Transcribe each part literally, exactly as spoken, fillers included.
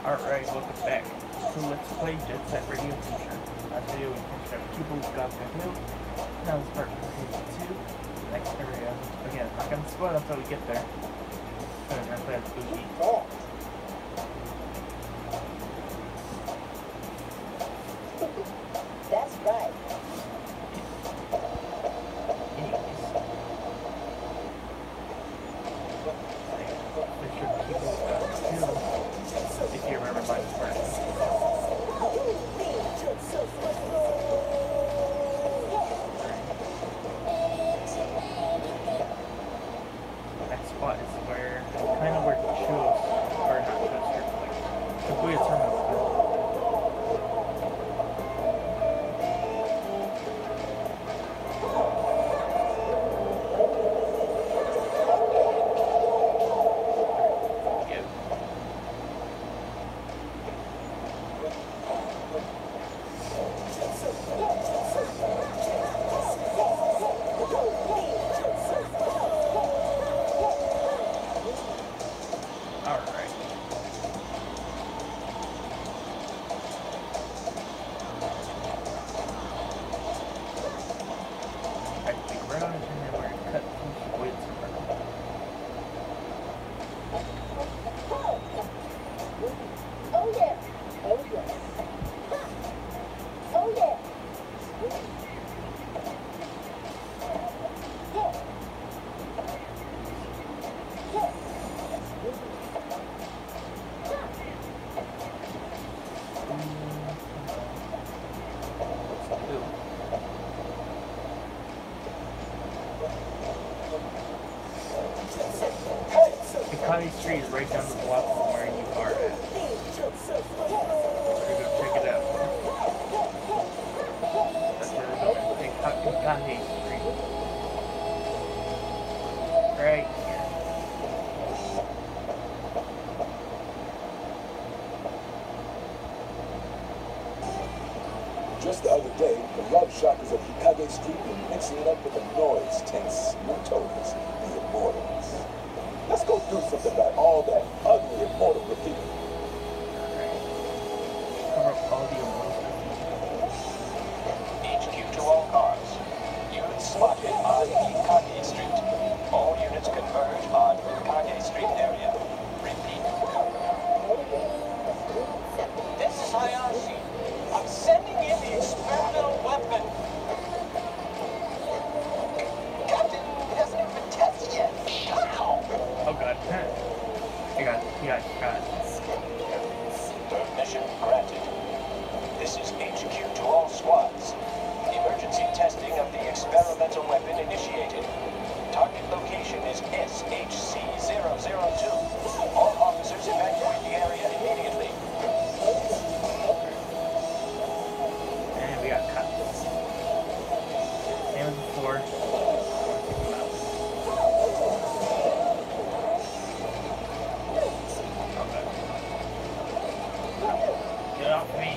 Alright, welcome back. So let's play Jet Set Radio Future. Last video we finished up Cubo Got Back New. Now let's start with page two. Next area. Again, I'm not gonna spoil it until we get there. I'm gonna play as Boogie. That's right. Anyways. Finished up Cubo Got Two. If you remember my expression. That spot is where, kind of where Chus, or not Chus, like, Shibuya Terminal is. County Street is right down the block from where you are at. So we're gonna go check it out. That's where we're going. Take County Street. Right here. Just the other day, the love shockers of Hikage Street were mixing it up with the noise tense Mutos, the Immortals. Let's go do something about all that ugly immortal graffiti. Cover up all the immortals. H Q to all cars. Units spotted on Hikage Street. All units converge on Hikage Street area. Repeat. This is Hayashi. I'm sending in the experimental weapon. Captain, it hasn't even been tested yet. Wow. Oh god. I got it. Yeah, I got it. Permission granted. This is H Q to all squads. Emergency testing of the experimental weapon initiated. Target location is S H C zero zero two. All officers evacuate the area immediately. And we got cut. Same as before. Get off me.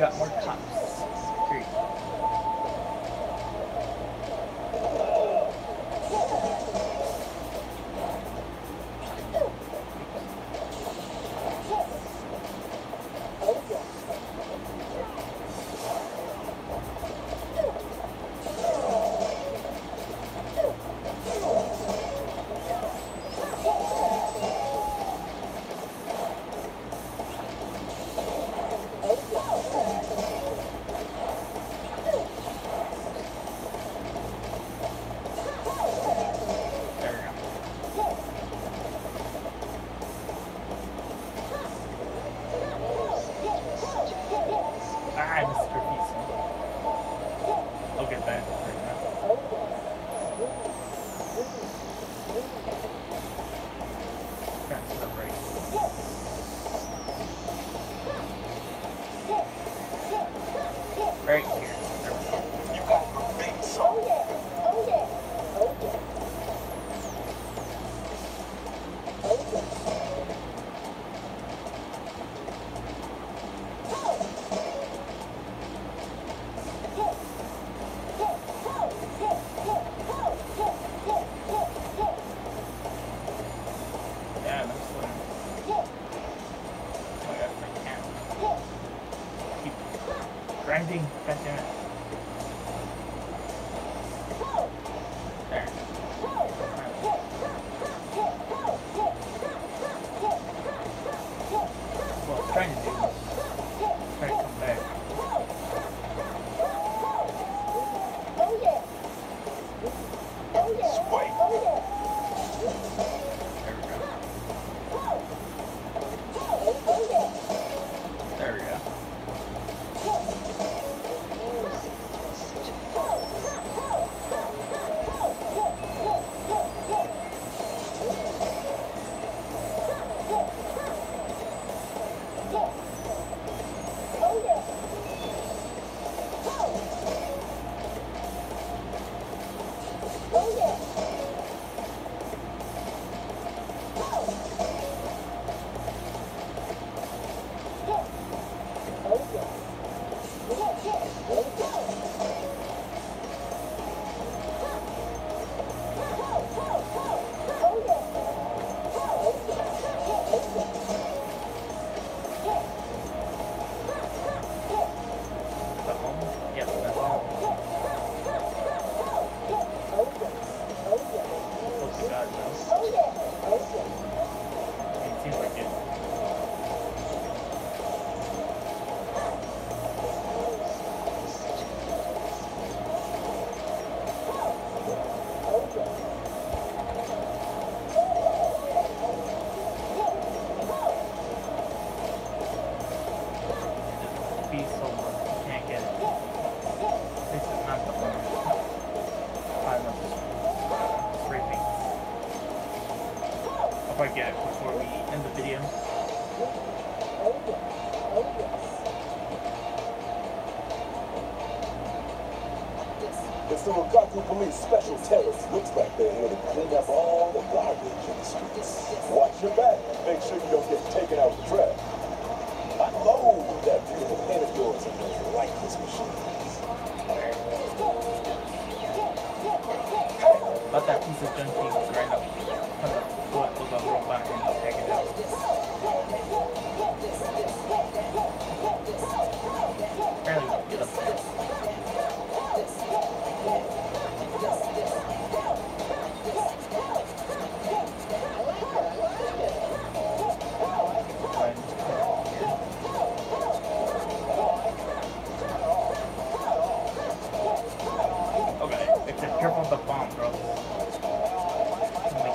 got more cops. Great. Right here. You got a big song. Oh yeah. Oh yeah. Oh yeah. Oh yeah. Yeah, that's what I'm... Oh, that's my cat. Keep grinding. God damn it. There. Well, I'm trying to do this. Try to come back. Oh yeah. Oh yeah. Sway. Oh yeah. There we go. Oh yeah. There we go. Oh yeah. Oh yeah. The home? Yep, that's all. Oh god, no. I mean, it seems like it. Just be so low. You can't get it. This is not the one. I love this uh, spray paint. I'll probably get it before we end the video. It's the Rikaku Police Special Terrorists. Looks like they're here to clean up all the garbage in the streets. Watch your back. Make sure you don't get taken out the trash. Unload that beautiful paint of yours in those lightless machines. Let that piece of junk being right up from the foot of the robot and take it out. Barely get up there. Okay, except careful with the bomb, bro. Make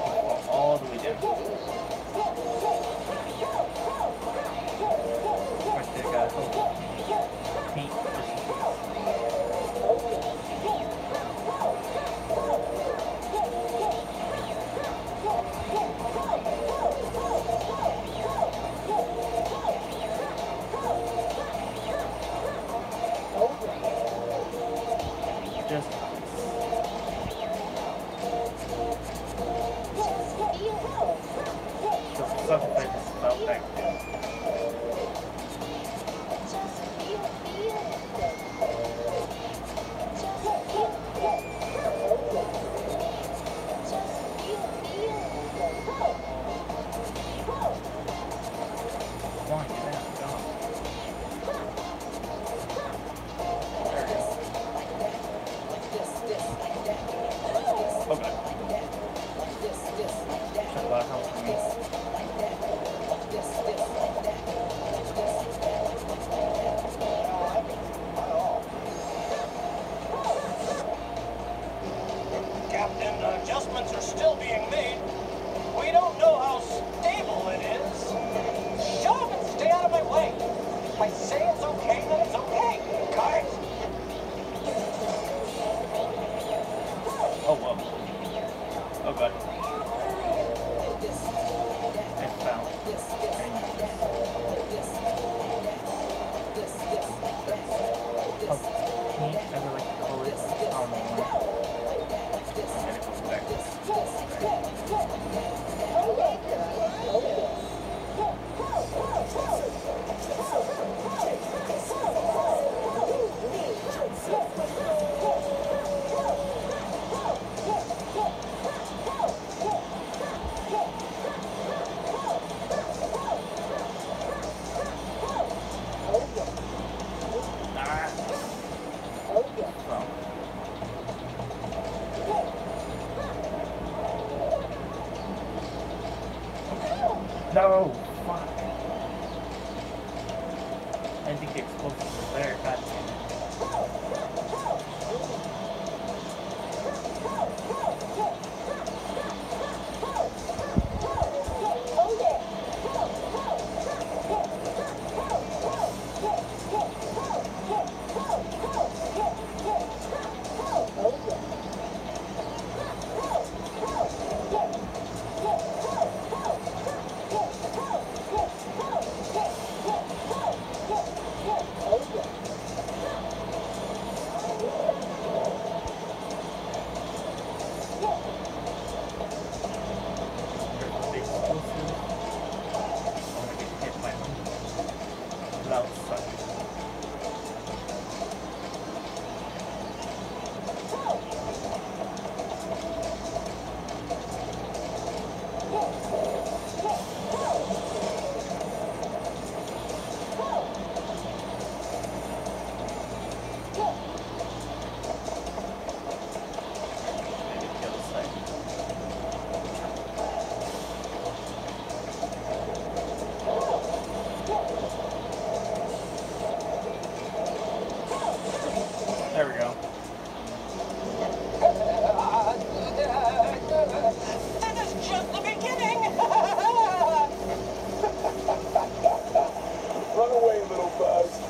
No! Fuck. I think the explosives were there. God damn it. There we go. This is just the beginning! Run away, little Buzz.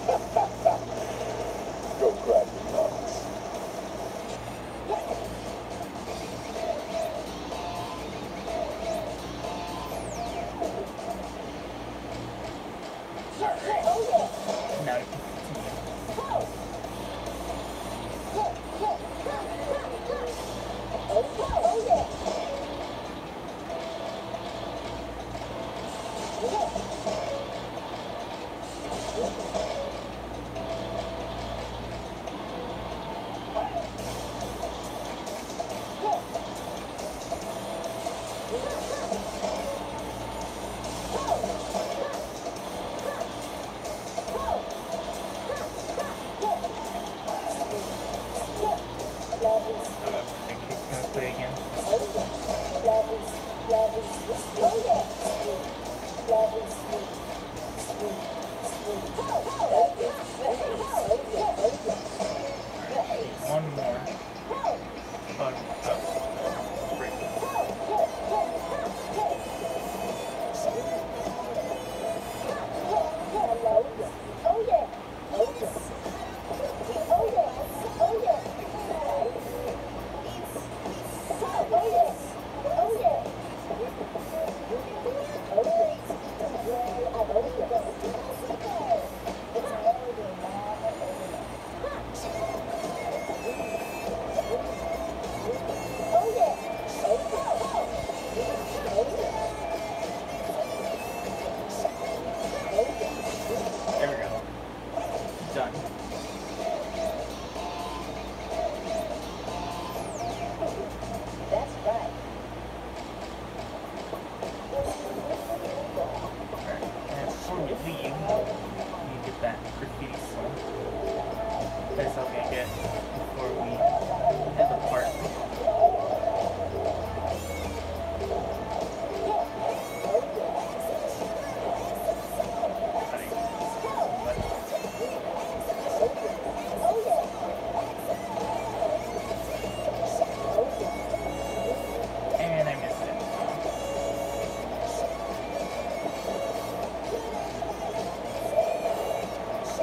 Go crack your nuts. Now you can continue. One more. Bug. Oh. Break. There we go. Done. That's right. Alright. And before we leave, we need to get that graffiti song. That's all we're gonna get before we head the park. And I missed it.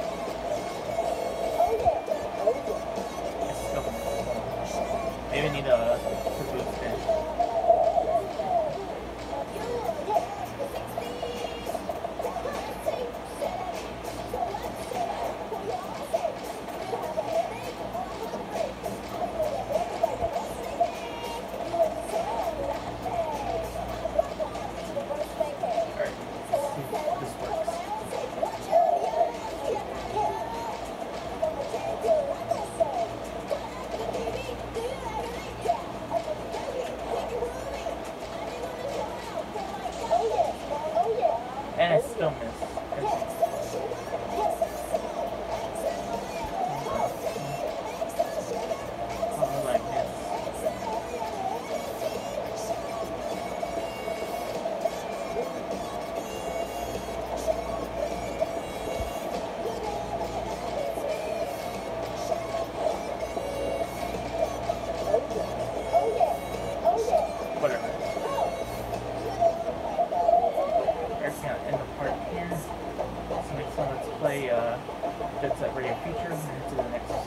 I still maybe I need to That's that radio feature. Move to the next